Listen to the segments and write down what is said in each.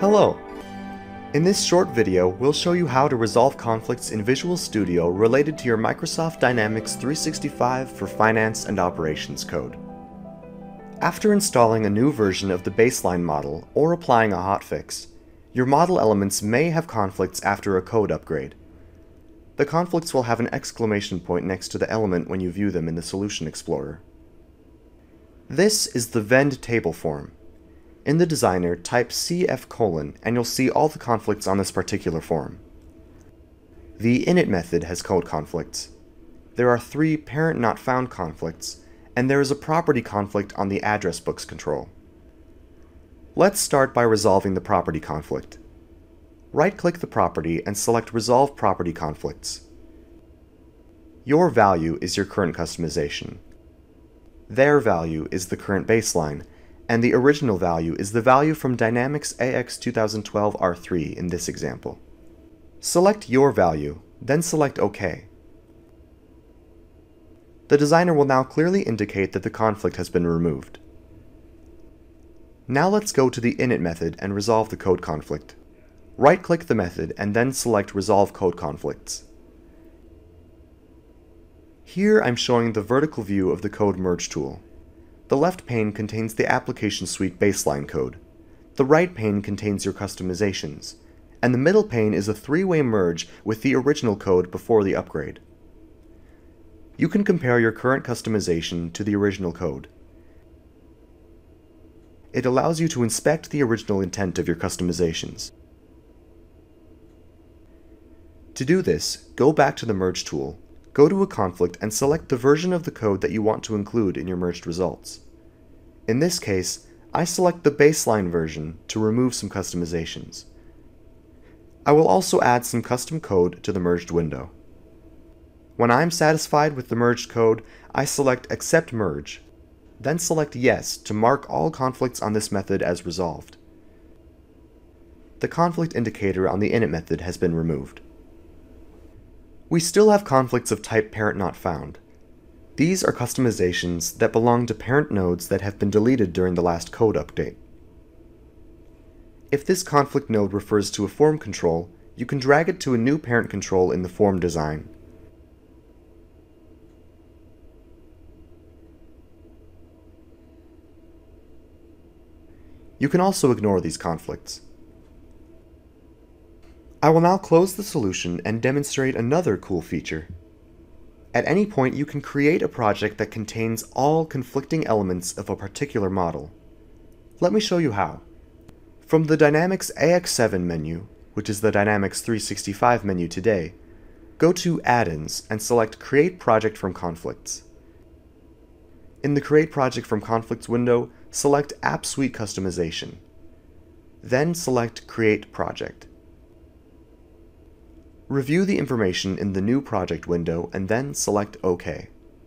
Hello! In this short video, we'll show you how to resolve conflicts in Visual Studio related to your Microsoft Dynamics 365 for Finance and Operations code. After installing a new version of the baseline model or applying a hotfix, your model elements may have conflicts after a code upgrade. The conflicts will have an exclamation point next to the element when you view them in the Solution Explorer. This is the Vend table form. In the designer, type CF:, and you'll see all the conflicts on this particular form. The init method has code conflicts. There are 3 parent not found conflicts, and there is a property conflict on the address books control. Let's start by resolving the property conflict. Right-click the property and select Resolve Property Conflicts. Your value is your current customization. Their value is the current baseline, and the original value is the value from Dynamics AX 2012 R3 in this example. Select your value, then select OK. The designer will now clearly indicate that the conflict has been removed. Now let's go to the init method and resolve the code conflict. Right-click the method and then select Resolve Code Conflicts. Here I'm showing the vertical view of the code merge tool. The left pane contains the Application Suite baseline code. The right pane contains your customizations, and the middle pane is a 3-way merge with the original code before the upgrade. You can compare your current customization to the original code. It allows you to inspect the original intent of your customizations. To do this, go back to the Merge tool, go to a conflict and select the version of the code that you want to include in your merged results. In this case, I select the baseline version to remove some customizations. I will also add some custom code to the merged window. When I'm satisfied with the merged code, I select Accept Merge, then select Yes to mark all conflicts on this method as resolved. The conflict indicator on the init method has been removed. We still have conflicts of type parent not found. These are customizations that belong to parent nodes that have been deleted during the last code update. If this conflict node refers to a form control, you can drag it to a new parent control in the form design. You can also ignore these conflicts. I will now close the solution and demonstrate another cool feature. At any point, you can create a project that contains all conflicting elements of a particular model. Let me show you how. From the Dynamics AX7 menu, which is the Dynamics 365 menu today, go to Add-ins and select Create Project from Conflicts. In the Create Project from Conflicts window, select App Suite Customization. Then select Create Project. Review the information in the New Project window and then select OK.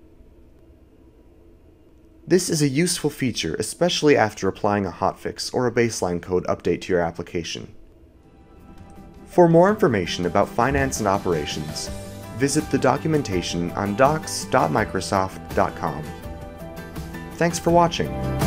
This is a useful feature, especially after applying a hotfix or a baseline code update to your application. For more information about finance and operations, visit the documentation on docs.microsoft.com. Thanks for watching.